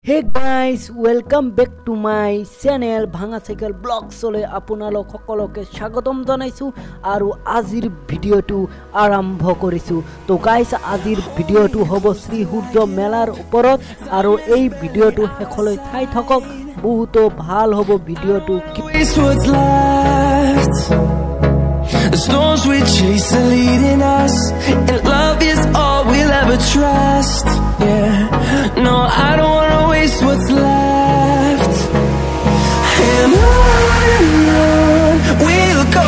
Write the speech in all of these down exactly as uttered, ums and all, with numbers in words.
Hey guys, welcome back to my channel Bhanga Cycle Vlogs ole apunalok সকলকে স্বাগতম জানাইছো আৰু আজিৰ ভিডিওটো আৰম্ভ কৰিছো তো গাইস আজিৰ ভিডিওটো হ'ব শ্ৰী সূৰ্য মেলাৰ ওপৰত আৰু এই ভিডিওটো হেখলৈ চাই থাকক বহুত ভাল হ'ব ভিডিওটো The storms we chase are leading us, and love is all we'll ever trust. Yeah, no, I don't wanna waste what's left. And on and on we'll go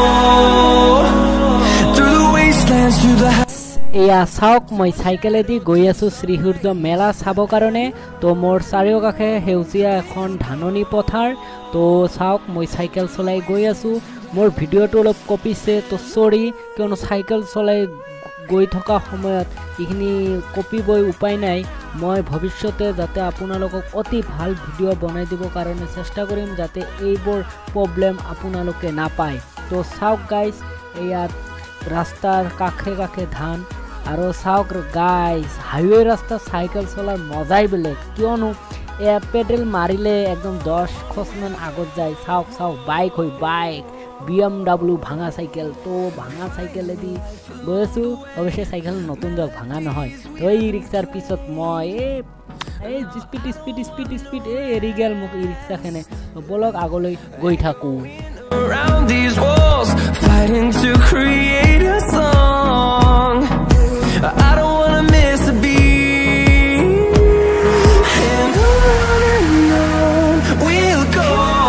through the wastelands, through the এয়া চাওক মই সাইকেলেদি গৈ আছো শ্ৰী সূৰ্য মেলা চাব কাৰণে তো মোৰ চাৰিওকাষে হেউচিয়া এখন ধাননি পথাৰ তো চাওক মই সাইকেল চলাই গৈ আছো মোৰ ভিডিওটো অলপ কপিছে তো সৰি কিয়নো সাইকেল চলাই গৈ থকা সময়ত ইখিনি কপিবই উপায় নাই মই ভৱিষ্যতে যাতে আপোনালোকক অতি ভাল ভিডিও বনাই দিব কাৰণে চেষ্টা কৰিম যাতে এইবোৰ প্ৰবলেম আপোনালোকে নাপায় তো চাওক গাইস এয়া ৰাস্তাৰ কাষে কাষে ধান আৰু চাওক গাইস হাইৱে ৰাস্তা সাইকেল চলাৰ মজাই বেলেগ কিয়নো এ পেডেল মাৰিলে একদম দহ খোজমান আগত যায় চাওক চাওক বাইক হৈ বাইক বি এম ডাব্লিউ ভাঙা সাইকেল তো ভাঙা সাইকেলেদি গৈ আছো অৱশ্যে সাইকেল নতুন যাওক ভাঙা নহয় তো এই ৰিক্সাৰ পিছত মই এই স্পীড স্পীড স্পীড স্পীড এই এৰি গেল মোক এই ৰিক্সাখনে বলক আগলৈ গৈ থাকো Around these walls, fighting to create a song. I don't wanna miss a beat. And on and on we'll go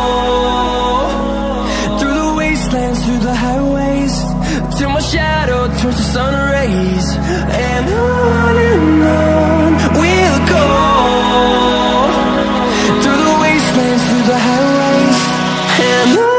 through the wastelands, through the highways, till my shadow turns to sun rays. And on and on we'll go through the wastelands, through the highways. And on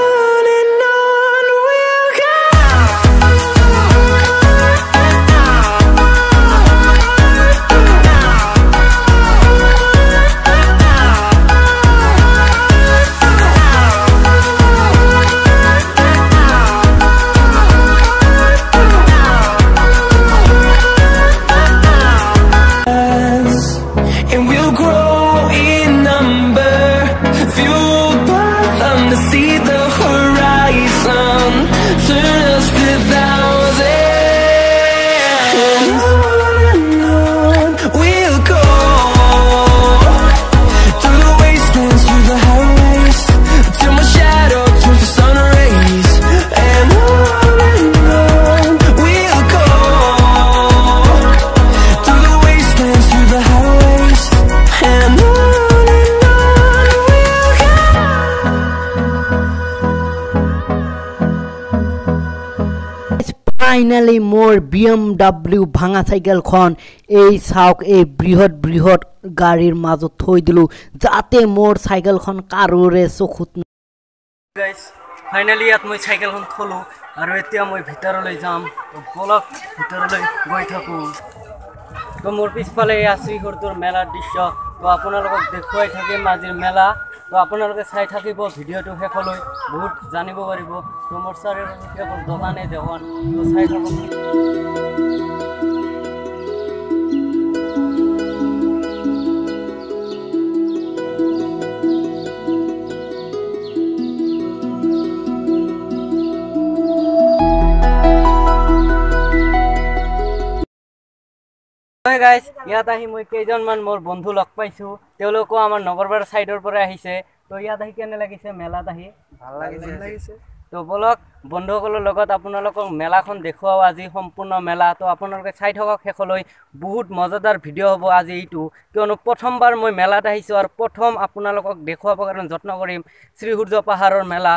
Finally more B M W ভাঙা সাইকেলখন এই চাওক এই বৃহৎ বৃহৎ গাড়ীৰ মাজত থৈ দিলো যাতে মোৰ সাইকেলখন কাৰোৰে চকুত গাইস ফাইনালি ইয়াত মই সাইকেলখন থলো আৰু এতিয়া মই ভিতৰলৈ যাম বলক ভিতৰলৈ গৈ থাকো তো মোৰ পিছফালে শ্ৰী সূৰ্যৰ মেলাৰ দৃশ্য তো আপোনালোকক দেখুৱাই থাকিম আজিৰ মেলা তো আপোনালোকে চাই থাকিব ভিডিওটো শেষলৈ বহুত জানিব পাৰিব তো মোৰ চাৰিওফালে দোকানে দেৱান তো চাই থাকক Hey guys, ইয়াত আহি মই কেইজনমান মোৰ বন্ধু লগ পাইছো তেওঁলোকো আমাৰ নগৰবাৰ সাইডৰ পৰা আহিছে তো ইয়াত আহি কেনে লাগিছে মেলাত আহি ভাল লাগিছে তো বলক বন্ধুসকলৰ লগত আপোনালোকক মেলাখন দেখুৱাও আজি সম্পূৰ্ণ মেলা তো আপোনালোকে চাই থাকক শেষলৈ বহুত মজাদাৰ ভিডিও হ'ব আজি এইটো কিয়নো প্ৰথমবাৰ মই মেলাত আহিছো আৰু প্ৰথম আপোনালোকক দেখুৱাবৰ কাৰণে যত্ন কৰিম শ্ৰী সূৰ্য পাহাৰৰ মেলা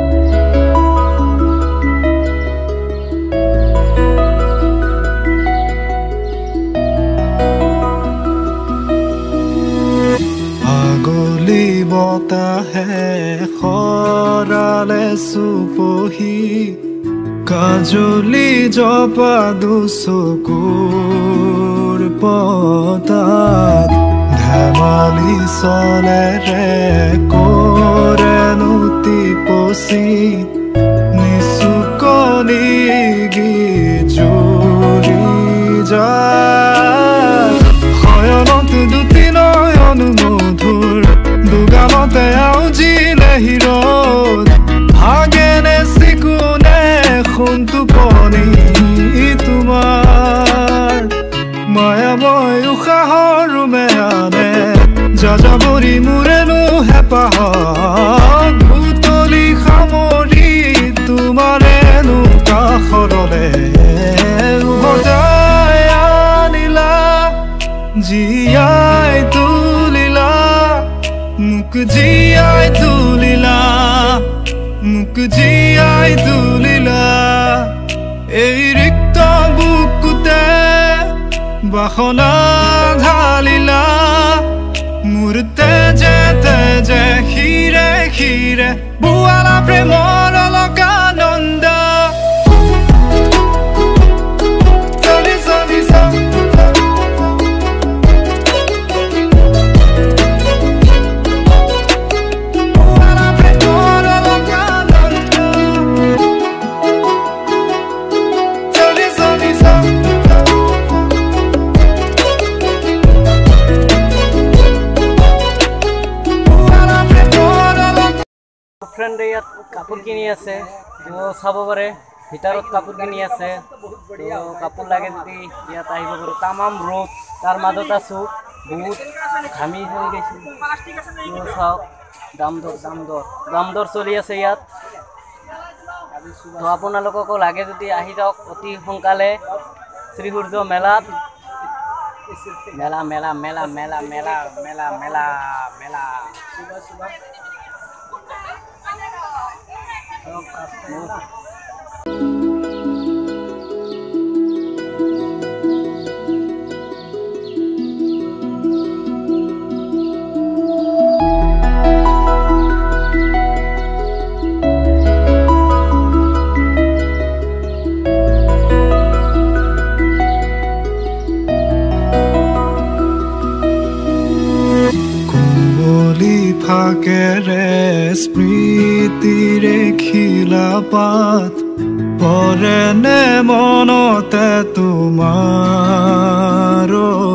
গলি বতাহে খৰালে সুপহি কাজলি জপা দুচকুৰ পতাত ধেমালি চলেৰে কৰে নুতি পচি নিচুকনি গীজুৰি যায় শয়নত দুটি নয়ন যাযাবৰী মোৰেনো হেঁপাহ ভূতলি সামৰি তোমাৰেনো কাষৰলে উভতাই আনিলা জীয়াই তুলিলা মোক জীয়াই তুলিলা মোক জীয়াই তুলিলা এই ৰিক্ত বুকুতে বাসনা ঢালিলা মোৰ তেজে তেজে শিৰে শিৰে বুৱালা প্ৰেমৰ অলকানন্দ চলি চলি চলি ফ্ৰেণ্ডে ইয়াত কাপোৰ কিনি আছে তো চাব পাৰে ভিতৰত কাপোৰ কিনি আছে তো কাপোৰ লাগে যদি ইয়াত আহিব পাৰোঁ তামাম ৰ'দ তাৰ মাজত আছোঁ বহুত ঘামি হৈ গৈছোঁ তো চাওক দাম দৰ দাম দৰ দাম দৰ চলি আছে ইয়াত তো আপোনালোককো লাগে যদি আহি যাওক অতি সোনকালে শ্ৰীসূৰ্য মেলাত মেলা মেলা মেলা মেলা মেলা মেলা মেলা মেলা ফাকেৰে স্মৃতিৰে খিলা পাত পৰেনে মনতে তোমাৰ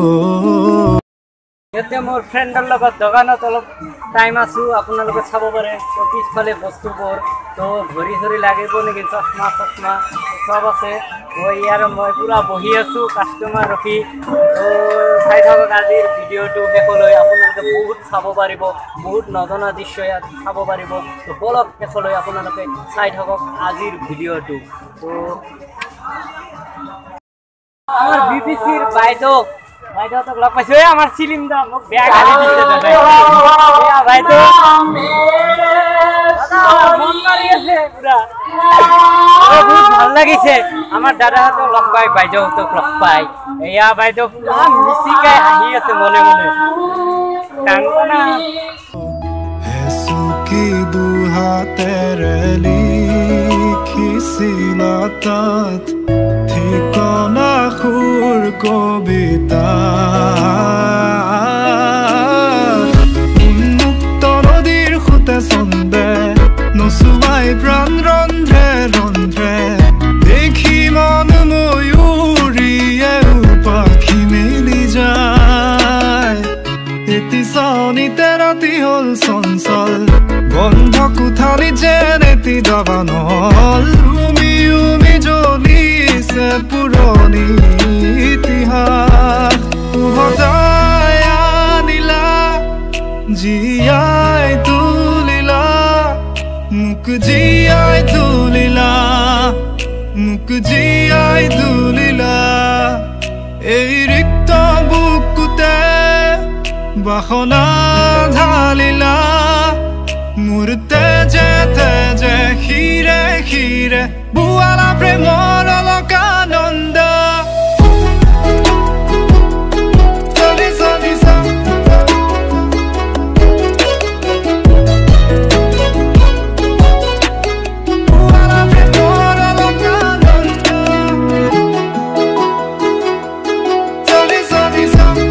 এতিয়া মোৰ ফ্ৰেণ্ডৰ লগত দোকানত অলপ টাইম আছোঁ আপোনালোকে চাব পাৰে তো পিছফালে বস্তুবোৰ তো ঘড়ী চৰি লাগিব নেকি চশমা চশমা চব আছে তো ইয়াৰ মই পূৰা বহি আছোঁ কাষ্টমাৰ ৰখি তো চাই থাকক আজিৰ ভিডিঅ'টো শেষলৈ আপোনালোকে বহুত চাব পাৰিব বহুত নজনা দৃশ্য ইয়াত চাব পাৰিব তো বলক শেষলৈ আপোনালোকে চাই থাকক আজিৰ ভিডিঅ'টো তো আমাৰ বি পি চিৰ বাইদেউ বাইদেউহঁতক লগ পাইছোঁ এই আমাৰ চিলিম দা মোক বেয়া গালি দিছে দাদা এয়া বাইদেউ মন মাৰি আছে পুৰা বহুত ভাল লাগিছে আমাৰ দাদাহঁতক লগ পাই বাইদেউহঁতক লগ পাই এয়া বাইদেউ পুৰা মিচিকাই হাঁহি আছে মনে মনে টাংকনা হেচুকি দুহাতেৰে লিখিছিলা তাত ঠিকনা সুৰ কবিতা উন্মুক্ত নদীৰ সুতে চন্দে নচুৱাই প্ৰাণ ৰন্ধ্ৰে ৰন্ধ্ৰে দেখি মন ময়ূৰীয়ে পাখি মেলি যায় এটি চাউনিতে ৰাতি হ'ল চঞ্চল বন্ধ কোঠালি যেন এটি দাবানল উমি উমি জ্বলিছে পুৰণি ইতিহাস উভতাই আনিলা জীয়াই তুলিলা মোক জীয়াই তুলিলা মোক জীয়াই তুলিলা এই ৰিক্ত বুকুতে বাসনা ঢালিলা মোৰ তেজে তেজে শিৰে শিৰে বুৱালা প্ৰেমৰ অলকানন্দ চলি চলি চলি বুৱালা প্ৰেমৰ অলকানন্দ চলি চলি চলি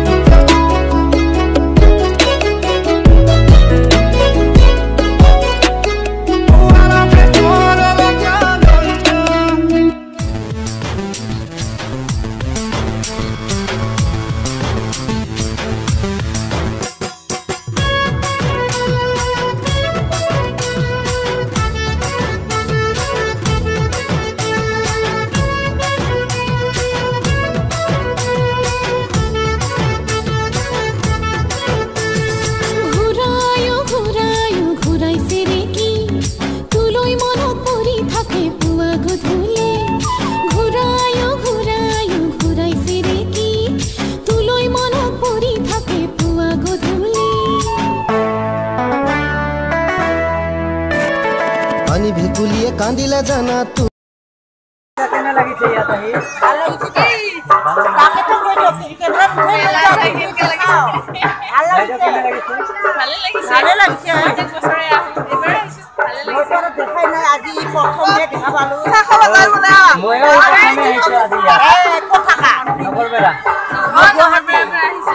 কান্দিলে জানা তু কেনে লাগিছে ইয়াত আহি ভাল লাগিছে দেই তাকেতো কৈছো কেনেৰা মুঠে লৈ সাইকেল কে লাগিছে ভাল লাগিছে কেনে লাগিছে ভালে লাগিছে ভালে লাগিছে এক বছৰে আহো এবাৰ আহিছো ভালে লাগিছে মই দেখাই নাই আজি প্ৰথম হে দেখা পালো চাখা বাজাৰ বলা মইও প্ৰথমে আহিছো আজি ইয়াত এ কথা কা নগৰ বেৰা মই গুৱাহাটীৰ পৰা আহিছা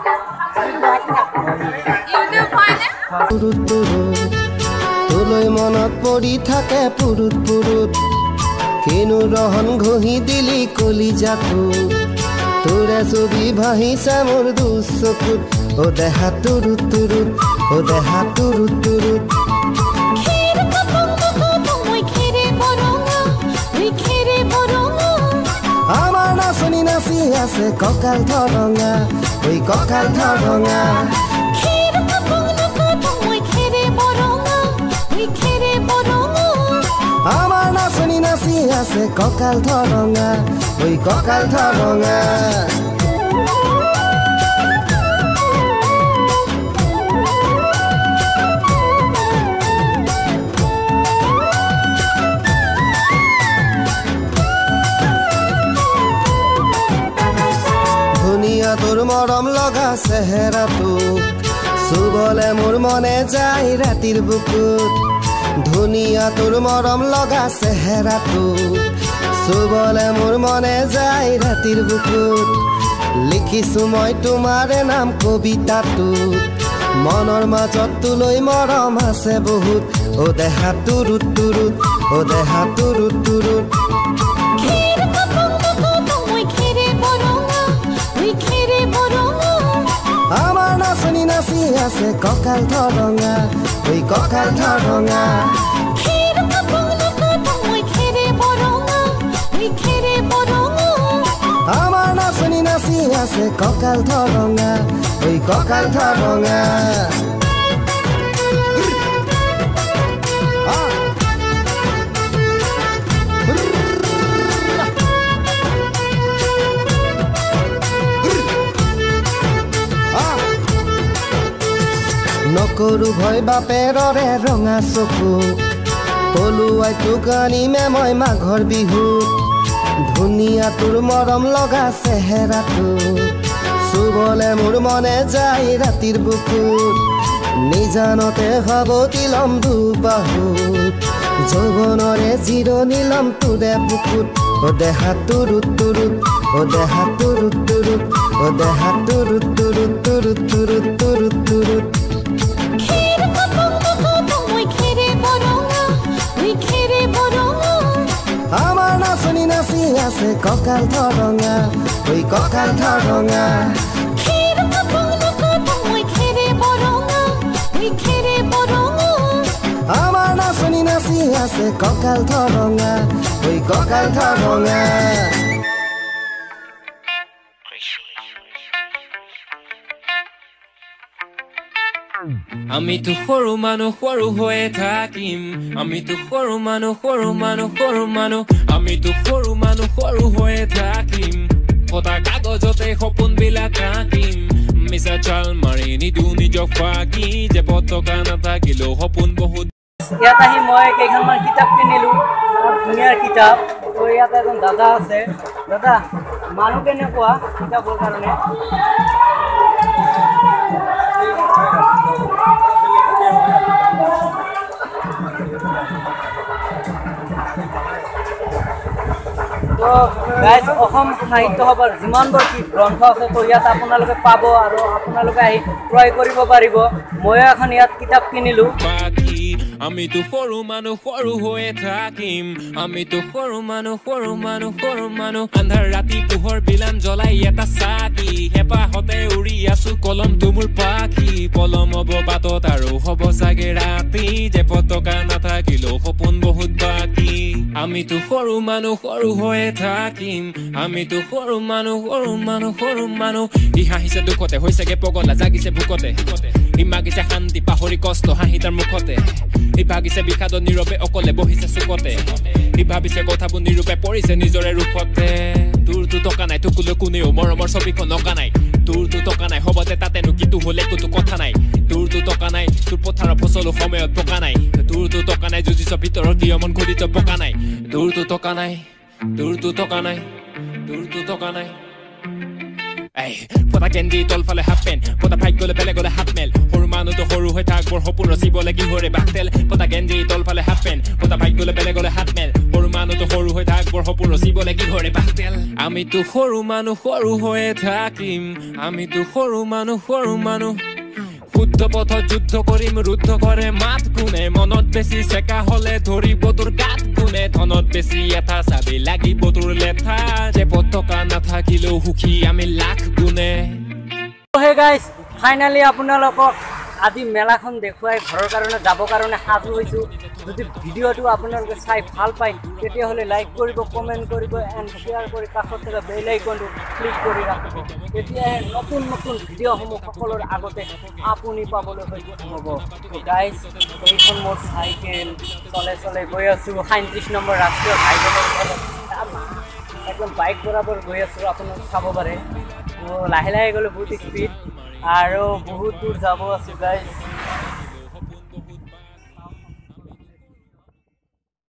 ইউটিউব হয়নে পুৰুত পুৰুত তোলৈ মনত পৰি থাকে পুৰুত পুৰুত কেনু ৰহন ঘহি দিলি কলিজাটো তোৰে ছবি ভাহিছে মোৰ দুচকুত ও দেহা তুৰুত তুৰুত ও দেহা তুৰুত তুৰুত খেৰ কপংগটো মই খেৰে বৰঙা মই খেৰে বৰঙা আমাৰ নাচনি নাচি আছে কঁকাল ধৰঙা ঐ কঁকাল ধৰঙা খেৰ কপংগটো মই খেৰে বৰঙা মই খেৰে বৰঙা আমাৰ নাচনি নাচি আছে কঁকাল ধৰঙা ঐ কঁকাল ধৰঙা ধুনীয়া তোৰ মৰম লগা চেহেৰাটো চুবলে মোৰ মনে যায় ৰাতিৰ বুকুত ধুনীয়া তোৰ মৰম লগা চেহেৰাটো চুবলে মোৰ মনে যায় ৰাতিৰ বুকুত লিখিছো মই তোমাৰে নাম কবিতাটো মনৰ মাজত তোলৈ মৰম আছে বহুত ও দেহা তুৰুত তুৰুত ও দেহা তুৰুত তুৰুত খেৰ কপংগটো মই খেৰে বৰঙা মই খেৰে বৰঙা আমাৰ নাচনি নাচি আছে কঁকাল ধৰঙা ঐ কঁকাল ধৰঙা খেৰ কপংগটো মই খেৰে বৰঙা মই খেৰে বৰঙা আমাৰ নাচনি নাচি আছে কঁকাল ধৰঙা ঐ কঁকাল ধৰঙা নকৰো ভয় বাপেৰৰে ৰঙা চকু পলুৱাই তোক আনিমে মই মাঘৰ বিহুত ধুনীয়া তোৰ মৰম লগা চেহেৰাটো চুবলে মোৰ মনে যায় ৰাতিৰ বুকুত নিজানতে সাৱতি লম দুবাহুত যৌৱনৰে জিৰণি লম তোৰে বুকুত ও দেহা তুৰুত তুৰুত ও দেহা তুৰুত তুৰুত ও দেহা তুৰুত তুৰুত তুৰুত তুৰুত তুৰুত তুৰুত খেৰ কপংগটো মই খেৰে বৰঙা মই খেৰে বৰঙা আমাৰ নাচনি নাচি আছে কঁকাল ধৰঙা ঐ কঁকাল ধৰঙা খেৰ কপংগটো মই খেৰে বৰঙা মই খেৰে বৰঙা আমাৰ নাচনি নাচি আছে কঁকাল ধৰঙা ঐ কঁকাল ধৰঙা আমিতো সৰু মানুহ সৰু হৈয়ে থাকিম আমিতো সৰু মানুহ সৰু মানুহ সৰু মানুহ আমিতো সৰু মানুহ সৰু হৈয়ে থাকিম ফটা কাগজতে সপোন বিলাক আঁকিম মিছা চাল মাৰি নিদিওঁ নিজক ফাঁকি যে পতকা নাথাকিলেও সপোন বহুত ইয়াত আহি মই কেইখনমান কিতাপ কিনিলো ধুনীয়া কিতাপ তো ইয়াত এজন দাদা আছে দাদা মানুহ কেনেকুৱা কিতাপৰ কাৰণে তো গাইজ অসম সাহিত্য সভাৰ যিমানবোৰ গ্ৰন্থ আছে তো ইয়াত আপোনালোকে পাব আৰু আপোনালোকে আহি ক্ৰয় কৰিব পাৰিব ময়ো এখন ইয়াত কিতাপ কিনিলোঁ আমিতো সৰু মানুহ সৰু হৈয়ে থাকিম আমিতো সৰু মানুহ সৰু মানুহ সৰু মানুহ আন্ধাৰ ৰাতি পোহৰ বিলান জ্বলাই এটা চাকি হেঁপাহতে উৰি আছো কলম তুমুৰ পাখি পলম হ'ব বাটত আৰু হ'ব চাগে ৰাতি যে পতকা নাথাকিলেও সপোন বহুত বাকী আমিতো সৰু মানুহ সৰু হৈয়ে থাকিম আমিতো সৰু মানুহ সৰু মানুহ সৰু মানুহ ই হাঁহিছে দুখতে হৈছেগে পগলা জাগিছে ভোকতে ই মাগিছে শান্তি পাহৰি কষ্ট হাঁহি তাৰ মুখতে ই ভাগিছে বিষাদত নীৰৱে অকলে বহিছে চুকতে ই ভাবিছে কথাবোৰ নিৰূপে পৰিছে নিজৰে ৰূপতে দূৰটোত টকা নাই তোকলৈ কোনেও মৰমৰ ছবিখন অঁকা নাই তোৰতো টকা নাই হবতে তাতেনো কিটো হলে কোনো কথা নাই তোৰতো টকা নাই তোৰ পথাৰৰ ফচলো সময়ত পকা নাই তোৰতো টকা নাই যুঁজিছ ভিতৰৰ কিয় মন ঘূৰিত পকা নাই তোৰতো টকা নাই তোৰতো টকা নাই তোৰতো টকা নাই এই পতা কেন্দি তলফালে হাফ পেন পতা ফাইক গলে বেলেগ গলে হাত মেল সৰু মানুহতো সৰু হৈ থাক বৰ সপোন ৰচিব লাগি হৰে বাকতেল পতা কেন্দি তলফালে হাফ পেন পতা ফাইক গলে বেলেগ গলে হাত মেল সৰু মানুহতো সৰু হৈ থাক বৰ সপোন ৰচিব লাগি হৰে বাকতেল আমিতো সৰু মানুহ সৰু হৈয়ে থাকিম আমিতো সৰু মানুহ সৰু মানুহ শুদ্ধ পথত যুদ্ধ কৰিম ৰুদ্ধ কৰে মাত কোনে মনত বেছি চেকা হলে ধৰিব তোৰ গাত কোনে ধনত বেছি এটা চাবি লাগিব তোৰ লেঠা যে পতকা নাথাকিলেও সুখী আমি লাখ গুণে হে গাইজ ফাইনালি আপোনালোকক আজি মেলাখন দেখুৱাই ঘৰৰ কাৰণে যাব কাৰণে সাজু হৈছোঁ যদি ভিডিঅ'টো আপোনালোকে চাই ভাল পায় তেতিয়াহ'লে লাইক কৰিব কমেণ্ট কৰিব এণ্ড শ্বেয়াৰ কৰি কাষত থকা বেল আইকনটো ক্লিক কৰি ৰাখিব তেতিয়াহে নতুন নতুন ভিডিঅ'সমূহ সকলোৰ আগতে আপুনি পাবলৈ সক্ষম হ'ব গাইজ এইখন মোৰ চাইকেল চলে চলে গৈ আছোঁ সাঁত্ৰিছ নম্বৰ ৰাষ্ট্ৰীয় ঘাইপথৰ একদম বাইক বৰাবৰ গৈ আছোঁ আপোনালোকে চাব পাৰে লাহে লাহে গ'লে বহুত স্পীড আৰু বহুত দূৰ যাব আছে গাইজ